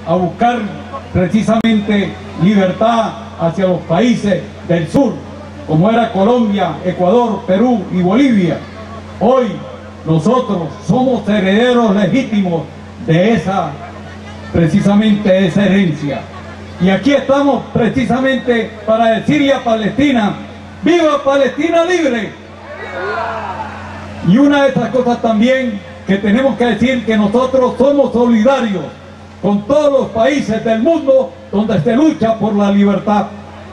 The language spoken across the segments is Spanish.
a buscar precisamente libertad hacia los países del sur, como era Colombia, Ecuador, Perú y Bolivia. Hoy nosotros somos herederos legítimos de precisamente esa herencia. Y aquí estamos precisamente para decirle a Palestina: ¡viva Palestina libre! Y una de esas cosas también que tenemos que decir, que nosotros somos solidarios con todos los países del mundo donde se lucha por la libertad.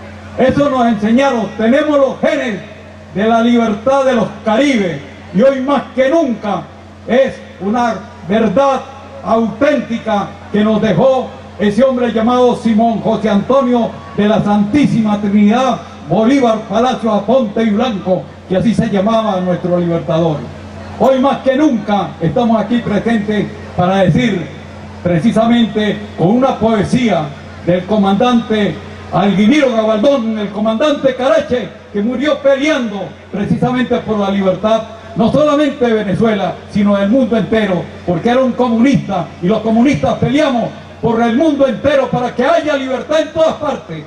Eso nos enseñaron, tenemos los genes de la libertad de los caribes, y hoy más que nunca es una verdad auténtica que nos dejó ese hombre llamado Simón José Antonio de la Santísima Trinidad Bolívar Palacio Aponte y Blanco, que así se llamaba nuestro libertador. Hoy más que nunca estamos aquí presentes para decir, precisamente con una poesía del comandante Alguimiro Gabaldón, el comandante Carache, que murió peleando precisamente por la libertad, no solamente de Venezuela, sino del mundo entero, porque era un comunista, y los comunistas peleamos por el mundo entero para que haya libertad en todas partes.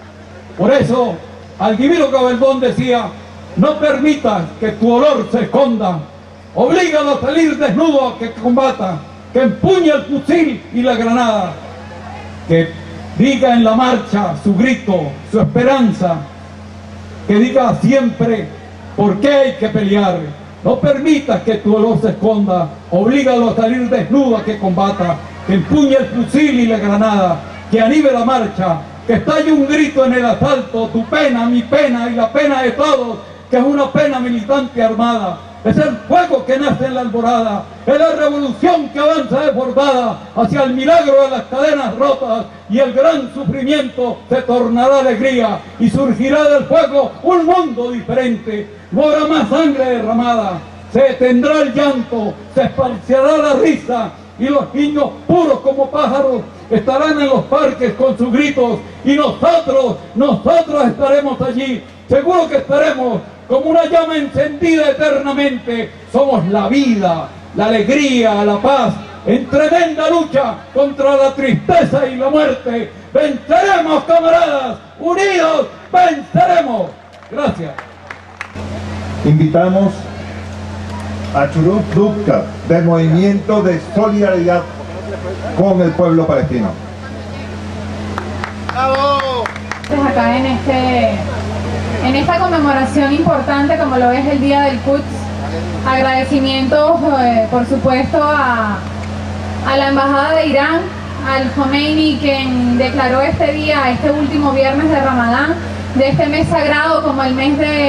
Por eso Alguimiro Gabaldón decía: no permitas que tu olor se esconda, oblígalo a salir desnudo a que combata, que empuñe el fusil y la granada, que diga en la marcha su grito, su esperanza, que diga siempre por qué hay que pelear. No permitas que tu olor se esconda, oblígalo a salir desnudo a que combata, que empuñe el fusil y la granada, que anime la marcha, que estalle un grito en el asalto: tu pena, mi pena y la pena de todos, que es una pena militante armada. Es el fuego que nace en la alborada, es la revolución que avanza desbordada hacia el milagro de las cadenas rotas, y el gran sufrimiento se tornará alegría, y surgirá del fuego un mundo diferente. No habrá más sangre derramada, se detendrá el llanto, se esparcirá la risa, y los niños puros como pájaros estarán en los parques con sus gritos, y nosotros estaremos allí, seguro que estaremos como una llama encendida eternamente. Somos la vida, la alegría, la paz, en tremenda lucha contra la tristeza y la muerte. Venceremos, camaradas, unidos venceremos. Gracias. Invitamos a Churub Dubka, del Movimiento de Solidaridad con el Pueblo Palestino. ¡Bravo! Acá en esta conmemoración importante como lo es el Día del Quds, agradecimientos por supuesto a la Embajada de Irán, al Khomeini, quien declaró este día, este último viernes de Ramadán, de este mes sagrado como el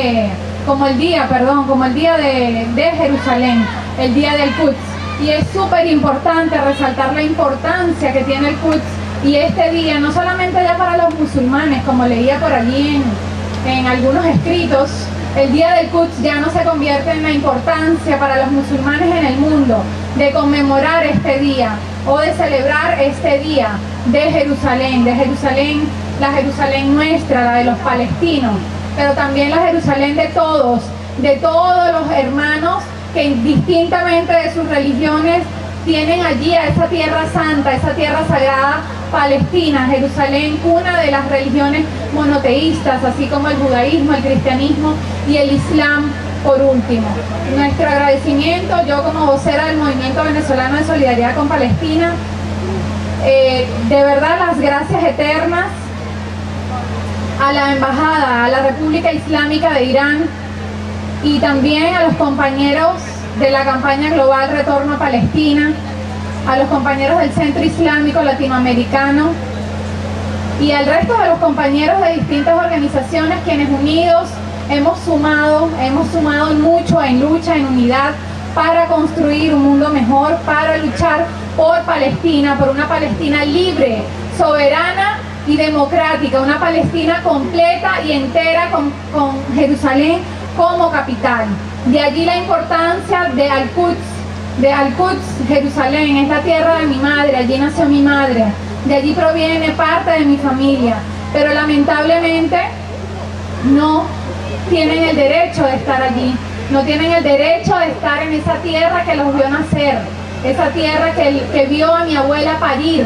día de Jerusalén, el Día del Quds. Y es súper importante resaltar la importancia que tiene el Quds y este día, no solamente ya para los musulmanes, como leía por allí en algunos escritos. El Día del Quds ya no se convierte en la importancia para los musulmanes en el mundo de conmemorar este día o de celebrar este día de Jerusalén, la Jerusalén nuestra, la de los palestinos, pero también la Jerusalén de todos los hermanos que indistintamente de sus religiones tienen allí a esa tierra santa, esa tierra sagrada Palestina, Jerusalén, cuna de las religiones monoteístas, así como el judaísmo, el cristianismo y el islam por último. Nuestro agradecimiento, yo como vocera del Movimiento Venezolano de Solidaridad con Palestina, de verdad las gracias eternas a la Embajada, a la República Islámica de Irán y también a los compañeros de la campaña global Retorno a Palestina, a los compañeros del Centro Islámico Latinoamericano y al resto de los compañeros de distintas organizaciones quienes unidos hemos sumado mucho en lucha, en unidad, para construir un mundo mejor, para luchar por Palestina, por una Palestina libre, soberana y democrática, una Palestina completa y entera con Jerusalén como capital. De allí la importancia de Al-Quds, Jerusalén, es la tierra de mi madre, allí nació mi madre, de allí proviene parte de mi familia, pero lamentablemente no tienen el derecho de estar allí, no tienen el derecho de estar en esa tierra que los vio nacer, esa tierra que vio a mi abuela parir,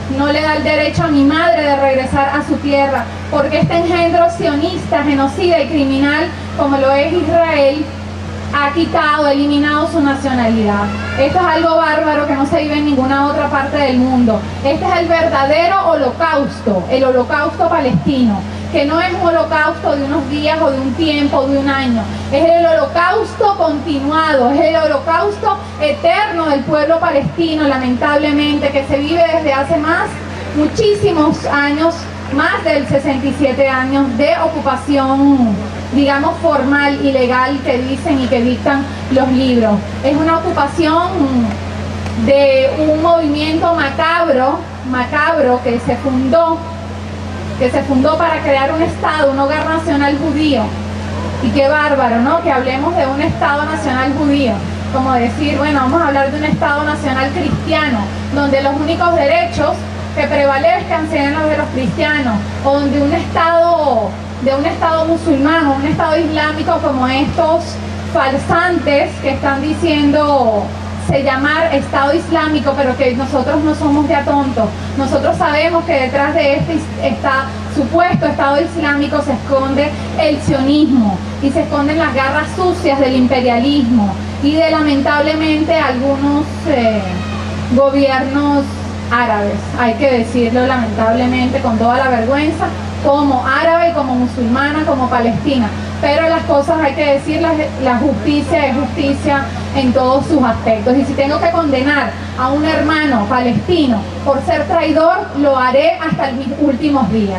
no le da el derecho a mi madre de regresar a su tierra, porque este engendro sionista, genocida y criminal, como lo es Israel, ha quitado, eliminado su nacionalidad. Esto es algo bárbaro que no se vive en ninguna otra parte del mundo. Este es el verdadero holocausto, el holocausto palestino, que no es un holocausto de unos días o de un tiempo o de un año. Es el holocausto continuado, es el holocausto eterno del pueblo palestino, lamentablemente, que se vive desde hace muchísimos años, más del 67 años de ocupación, digamos, formal y legal, que dicen y que dictan los libros. Es una ocupación de un movimiento macabro que se fundó para crear un Estado, un hogar nacional judío. Y qué bárbaro, ¿no? Que hablemos de un Estado nacional judío. Como decir, bueno, vamos a hablar de un Estado nacional cristiano, donde los únicos derechos que prevalezcan sean los de los cristianos, o donde un Estado musulmán o un Estado islámico, como estos falsantes que están diciendo se llamar Estado Islámico, pero que nosotros no somos ya tontos. Nosotros sabemos que detrás de este supuesto Estado Islámico se esconde el sionismo y se esconden las garras sucias del imperialismo y de, lamentablemente, algunos gobiernos árabes, hay que decirlo lamentablemente con toda la vergüenza, como árabe, como musulmana, como palestina. Pero las cosas hay que decirlas, la justicia es justicia en todos sus aspectos. Y si tengo que condenar a un hermano palestino por ser traidor, lo haré hasta mis últimos días.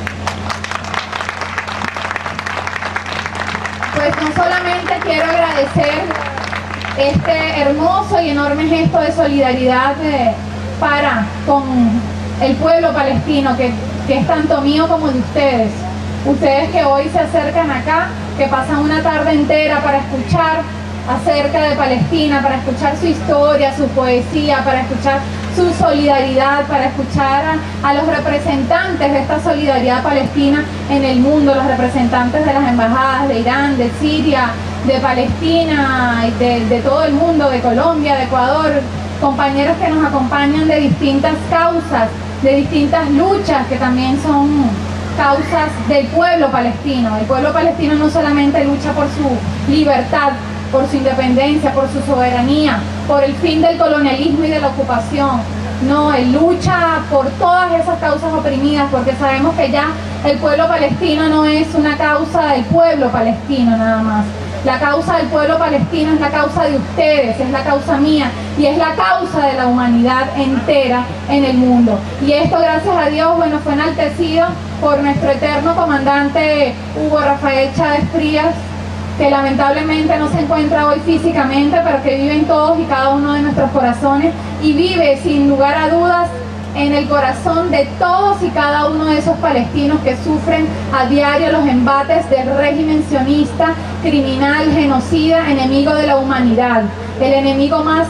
Pues no solamente quiero agradecer este hermoso y enorme gesto de solidaridad para con el pueblo palestino, que es tanto mío como de ustedes. Ustedes que hoy se acercan acá, que pasan una tarde entera para escuchar acerca de Palestina, para escuchar su historia, su poesía, para escuchar su solidaridad, para escuchar a los representantes de esta solidaridad palestina en el mundo, los representantes de las embajadas de Irán, de Siria, de Palestina, de todo el mundo, de Colombia, de Ecuador, compañeros que nos acompañan de distintas causas, de distintas luchas que también son causas del pueblo palestino. El pueblo palestino no solamente lucha por su libertad, por su independencia, por su soberanía, por el fin del colonialismo y de la ocupación. No, él lucha por todas esas causas oprimidas, porque sabemos que ya el pueblo palestino no es una causa del pueblo palestino nada más. La causa del pueblo palestino es la causa de ustedes, es la causa mía y es la causa de la humanidad entera en el mundo. Y esto, gracias a Dios, bueno, fue enaltecido por nuestro eterno comandante Hugo Rafael Chávez Frías, que lamentablemente no se encuentra hoy físicamente, pero que vive en todos y cada uno de nuestros corazones y vive sin lugar a dudas en el corazón de todos y cada uno de esos palestinos que sufren a diario los embates del régimen sionista, criminal, genocida, enemigo de la humanidad, el enemigo más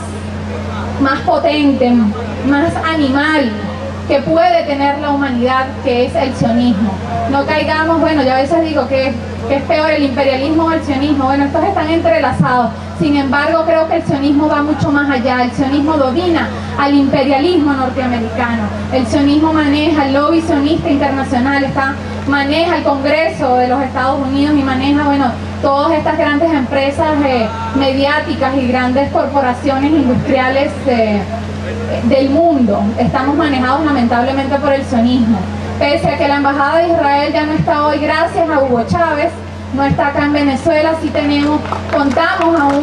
potente, más animal que puede tener la humanidad, que es el sionismo. No caigamos, bueno, yo a veces digo que es peor el imperialismo o el sionismo. Bueno, estos están entrelazados. Sin embargo, creo que el sionismo va mucho más allá. El sionismo domina al imperialismo norteamericano. El sionismo maneja el lobby sionista internacional, maneja el Congreso de los Estados Unidos y maneja, bueno, todas estas grandes empresas mediáticas y grandes corporaciones industriales del mundo. Estamos manejados lamentablemente por el sionismo. Pese a que la Embajada de Israel ya no está hoy, gracias a Hugo Chávez, no está acá en Venezuela, sí contamos aún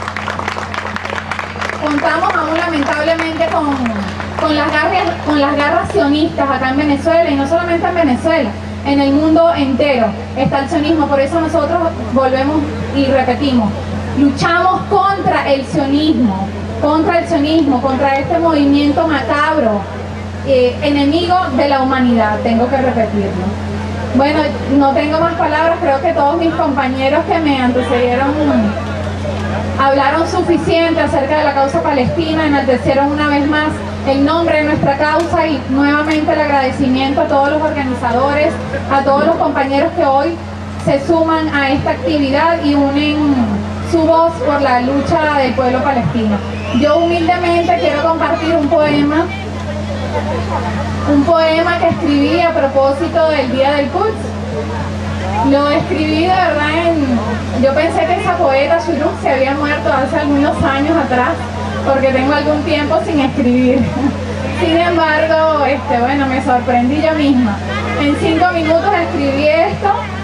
lamentablemente con las garras sionistas acá en Venezuela, y no solamente en Venezuela, en el mundo entero está el sionismo. Por eso nosotros volvemos y repetimos, luchamos contra el sionismo, contra este movimiento macabro, enemigo de la humanidad, tengo que repetirlo. Bueno, no tengo más palabras, creo que todos mis compañeros que me antecedieron hablaron suficiente acerca de la causa palestina, enaltecieron una vez más el nombre de nuestra causa y nuevamente el agradecimiento a todos los organizadores, a todos los compañeros que hoy se suman a esta actividad y unen su voz por la lucha del pueblo palestino. Yo humildemente quiero compartir un poema Un poema que escribí a propósito del día del Quds. Lo escribí de verdad yo pensé que esa poeta Shuruk se había muerto hace algunos años atrás, porque tengo algún tiempo sin escribir. Sin embargo, bueno, me sorprendí yo misma. En 5 minutos escribí esto,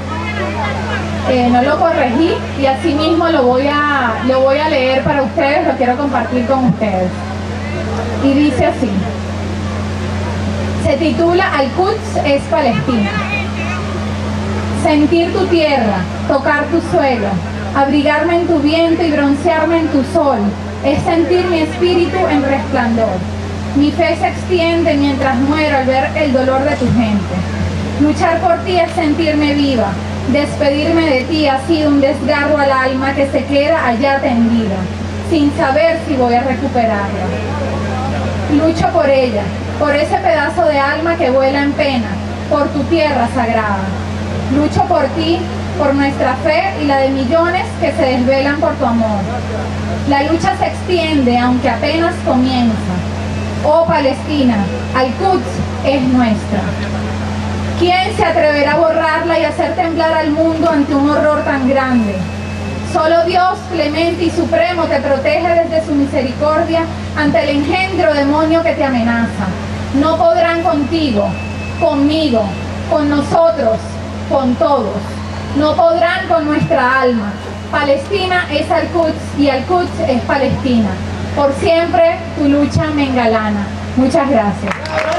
no lo corregí y así mismo lo voy a leer para ustedes, lo quiero compartir con ustedes. Y dice así. Se titula Al-Quds es Palestina. Sentir tu tierra, tocar tu suelo, abrigarme en tu viento y broncearme en tu sol, es sentir mi espíritu en resplandor. Mi fe se extiende mientras muero al ver el dolor de tu gente. Luchar por ti es sentirme viva. Despedirme de ti ha sido un desgarro al alma que se queda allá tendida, sin saber si voy a recuperarla. Lucho por ella, por ese pedazo de alma que vuela en pena, por tu tierra sagrada. Lucho por ti, por nuestra fe y la de millones que se desvelan por tu amor. La lucha se extiende aunque apenas comienza. Oh Palestina, Al-Quds es nuestra. ¿Quién se atreverá a borrarla y hacer temblar al mundo ante un horror tan grande? Solo Dios clemente y supremo te protege desde su misericordia ante el engendro demonio que te amenaza. No podrán contigo, conmigo, con nosotros, con todos. No podrán con nuestra alma. Palestina es Al-Quds y Al-Quds es Palestina. Por siempre tu lucha me engalana. Muchas gracias.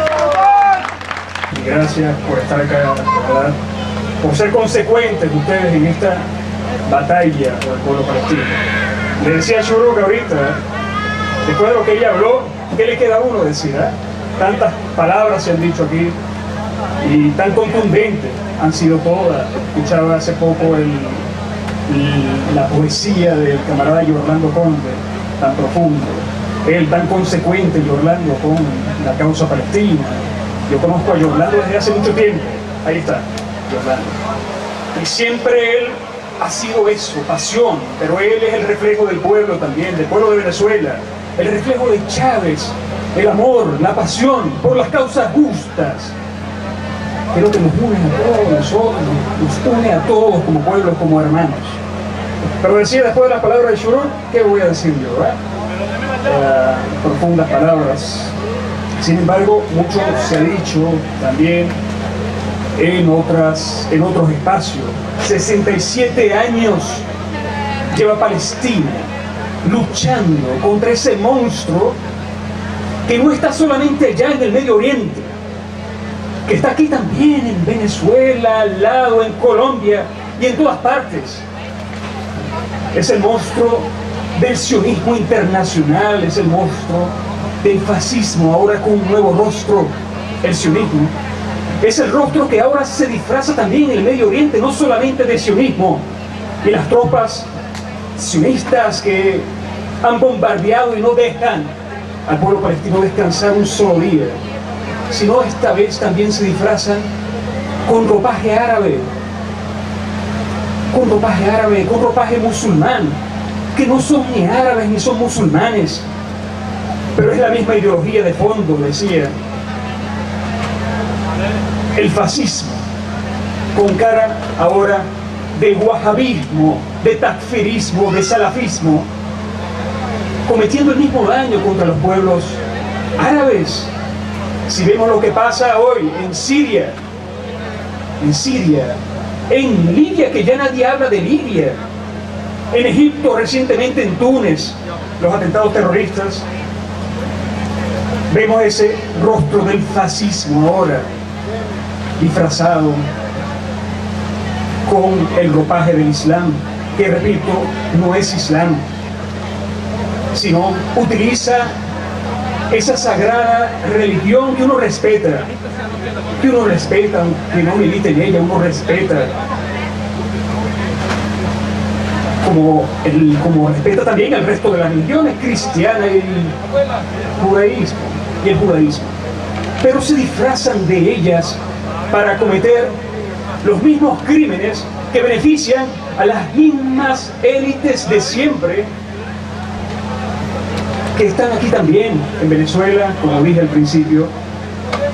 Gracias por estar acá, ¿verdad? Por ser consecuentes ustedes en esta batalla por el pueblo palestino. Le decía a Shuruk ahorita, después de lo que ella habló, ¿qué le queda a uno decir? Tantas palabras se han dicho aquí y tan contundentes han sido todas. Escuchaba hace poco la poesía del camarada Yorlando Conde, tan profundo. Él tan consecuente, Yorlando, con la causa palestina. Yo conozco a Yorlando desde hace mucho tiempo. Ahí está, Yorlando. Y siempre él ha sido eso, pasión, pero él es el reflejo del pueblo también, del pueblo de Venezuela, el reflejo de Chávez, el amor, la pasión por las causas justas. Creo que nos une a todos, nos une a todos como pueblos, como hermanos. Pero decía después de las palabras de Shuruk, ¿qué voy a decir yo? Profundas palabras. Sin embargo, mucho se ha dicho también en otros espacios. 67 años lleva Palestina luchando contra ese monstruo que no está solamente allá en el Medio Oriente, que está aquí también en Venezuela, al lado, en Colombia y en todas partes. Es el monstruo del sionismo internacional, es el monstruo del fascismo, ahora con un nuevo rostro, el sionismo. Es el rostro que ahora se disfraza también en el Medio Oriente, no solamente de sionismo, y las tropas sionistas que han bombardeado y no dejan al pueblo palestino descansar un solo día, sino esta vez también se disfrazan con ropaje árabe, con ropaje musulmán, que no son ni árabes ni son musulmanes, pero es la misma ideología de fondo, decía. El fascismo, con cara ahora de wahabismo, de takfirismo, de salafismo, cometiendo el mismo daño contra los pueblos árabes. Si vemos lo que pasa hoy en Siria, en Libia, que ya nadie habla de Libia, en Egipto recientemente, en Túnez, los atentados terroristas, vemos ese rostro del fascismo ahora, disfrazado con el ropaje del Islam, que repito, no es Islam, sino utiliza esa sagrada religión que uno respeta, aunque no milite en ella, uno respeta, como respeta también el resto de las religiones cristianas y el judaísmo, pero se disfrazan de ellas para cometer los mismos crímenes que benefician a las mismas élites de siempre, que están aquí también en Venezuela, como dije al principio,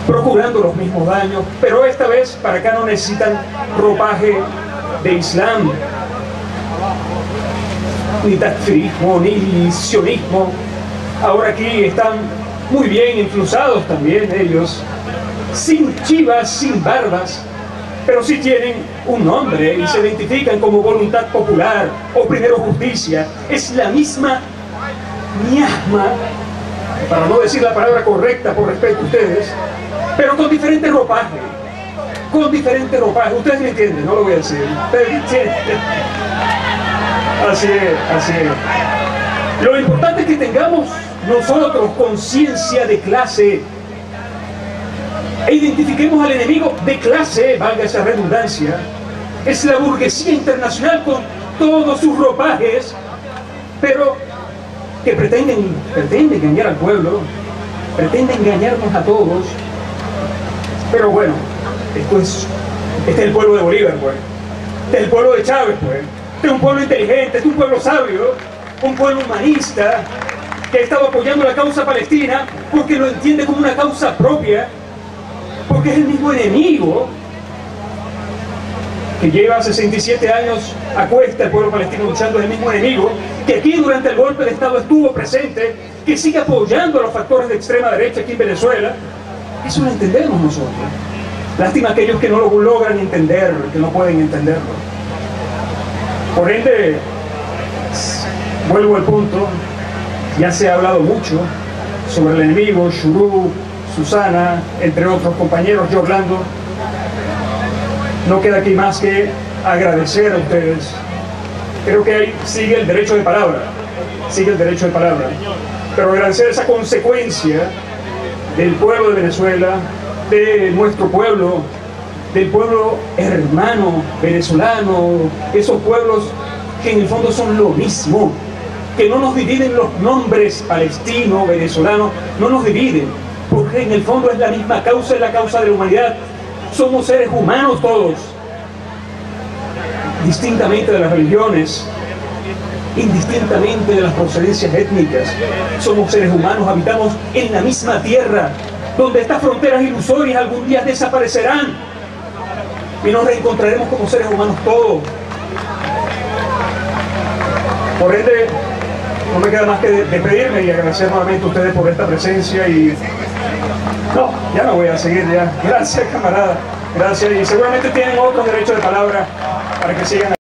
procurando los mismos daños, pero esta vez para acá no necesitan ropaje de Islam, ni takfirismo, ni sionismo. Ahora aquí están muy bien influenciados también ellos, sin chivas, sin barbas, pero sí tienen un nombre y se identifican como Voluntad Popular o Primero Justicia. Es la misma miasma, para no decir la palabra correcta por respeto a ustedes, pero con diferente ropaje. Con diferente ropaje. Ustedes me entienden, no lo voy a decir. Ustedes me entienden. Así es, así es. Lo importante es que tengamos nosotros conciencia de clase e identifiquemos al enemigo de clase, valga esa redundancia. Es la burguesía internacional con todos sus ropajes, pero que pretende engañar al pueblo, pretende engañarnos a todos. Pero bueno, este es el pueblo de Bolívar, pues. Este es el pueblo de Chávez, pues. Este es un pueblo inteligente, este es un pueblo sabio, un pueblo humanista, que ha estado apoyando la causa palestina porque lo entiende como una causa propia, porque es el mismo enemigo que lleva 67 años a cuesta el pueblo palestino luchando, es el mismo enemigo que aquí durante el golpe de Estado estuvo presente, que sigue apoyando a los factores de extrema derecha aquí en Venezuela. Eso lo entendemos nosotros. Lástima aquellos que no lo logran entender, que no pueden entenderlo. Por ende, vuelvo al punto, ya se ha hablado mucho sobre el enemigo, Shurú, Susana, entre otros compañeros, yo Orlando. No queda aquí más que agradecer a ustedes. Creo que ahí sigue el derecho de palabra, pero agradecer esa consecuencia del pueblo de Venezuela, de nuestro pueblo, del pueblo hermano venezolano, esos pueblos que en el fondo son lo mismo, que no nos dividen los nombres palestino, venezolano, no nos dividen, porque en el fondo es la misma causa, es la causa de la humanidad. Somos seres humanos todos, distintamente de las religiones, indistintamente de las procedencias étnicas. Somos seres humanos, habitamos en la misma tierra, donde estas fronteras ilusorias algún día desaparecerán y nos reencontraremos como seres humanos todos. Por ende, no me queda más que despedirme y agradecer nuevamente a ustedes por esta presencia y... No, ya no voy a seguir ya. Gracias, camarada. Gracias. Y seguramente tienen otros derechos de palabra para que sigan.